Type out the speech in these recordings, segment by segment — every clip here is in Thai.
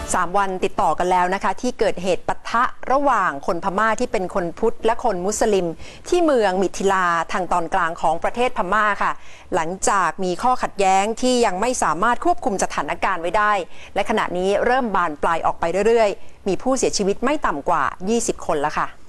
3 วันติดต่อกันแล้วนะคะที่เกิดเหตุปะทะระหว่างคนพม่าที่เป็นคนพุทธและคนมุสลิมที่เมืองมิถิลาทางตอนกลางของประเทศพม่าค่ะหลังจากมีข้อขัดแย้งที่ยังไม่สามารถควบคุมสถานการณ์ไว้ได้และขณะนี้เริ่มบานปลายออกไปเรื่อยๆมีผู้เสียชีวิตไม่ต่ำกว่า20 คนแล้วค่ะ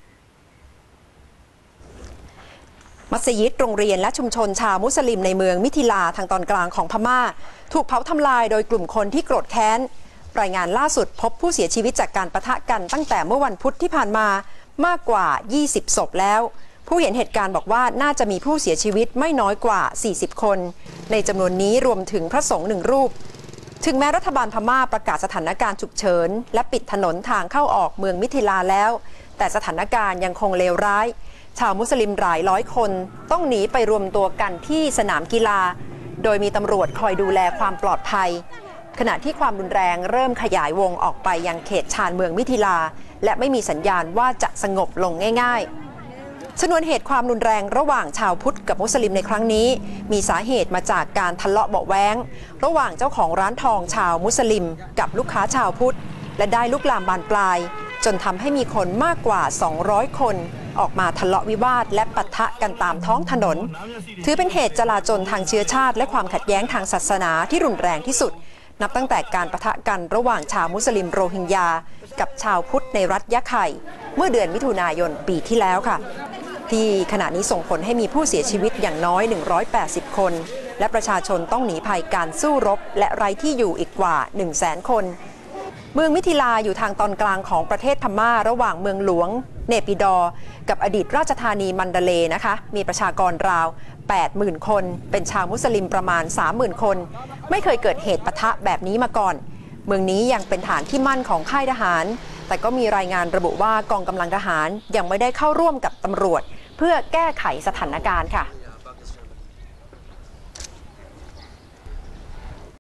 มัสยิดโรงเรียนและชุมชนชาวมุสลิมในเมืองมิถิลาทางตอนกลางของพม่าถูกเผาทำลายโดยกลุ่มคนที่โกรธแค้นรายงานล่าสุดพบผู้เสียชีวิตจากการปะทะกันตั้งแต่เมื่อวันพุธที่ผ่านมามากกว่า20 ศพแล้วผู้เห็นเหตุการณ์บอกว่าน่าจะมีผู้เสียชีวิตไม่น้อยกว่า40 คนในจำนวนนี้รวมถึงพระสงฆ์1 รูปถึงแม้รัฐบาลพม่าประกาศสถานการณ์ฉุกเฉินและปิดถนนทางเข้าออกเมืองมิถิลาแล้วแต่สถานการณ์ยังคงเลวร้ายชาวมุสลิมหลายร้อยคนต้องหนีไปรวมตัวกันที่สนามกีฬาโดยมีตำรวจคอยดูแลความปลอดภัยขณะที่ความรุนแรงเริ่มขยายวงออกไปยังเขตชานเมืองมิถิลาและไม่มีสัญญาณว่าจะสงบลงง่ายๆชนวนเหตุความรุนแรงระหว่างชาวพุทธกับมุสลิมในครั้งนี้มีสาเหตุมาจากการทะเลาะเบาะแว้งระหว่างเจ้าของร้านทองชาวมุสลิมกับลูกค้าชาวพุทธและได้ลุกลามบานปลายจนทำให้มีคนมากกว่า200 คนออกมาทะเลาะวิวาทและปะทะกันตามท้องถนนถือเป็นเหตุจลาจลทางเชื้อชาติและความขัดแย้งทางศาสนาที่รุนแรงที่สุดนับตั้งแต่การปะทะกันระหว่างชาวมุสลิมโรฮิงญากับชาวพุทธในรัฐยะไข่เมื่อเดือนมิถุนายนปีที่แล้วค่ะที่ขณะนี้ส่งผลให้มีผู้เสียชีวิตอย่างน้อย180 คนและประชาชนต้องหนีภัยการสู้รบและไร้ที่อยู่อีกกว่า 100,000 คนเมืองมิถิลาอยู่ทางตอนกลางของประเทศพม่าระหว่างเมืองหลวงเนปิดอร์กับอดีตราชธานีมันดาเลย์นะคะมีประชากรราว 80,000 คนเป็นชาวมุสลิมประมาณ 30,000 คนไม่เคยเกิดเหตุปะทะแบบนี้มาก่อนเมืองนี้ยังเป็นฐานที่มั่นของค่ายทหารแต่ก็มีรายงานระบุว่ากองกำลังทหารยังไม่ได้เข้าร่วมกับตำรวจเพื่อแก้ไขสถานการณ์ค่ะ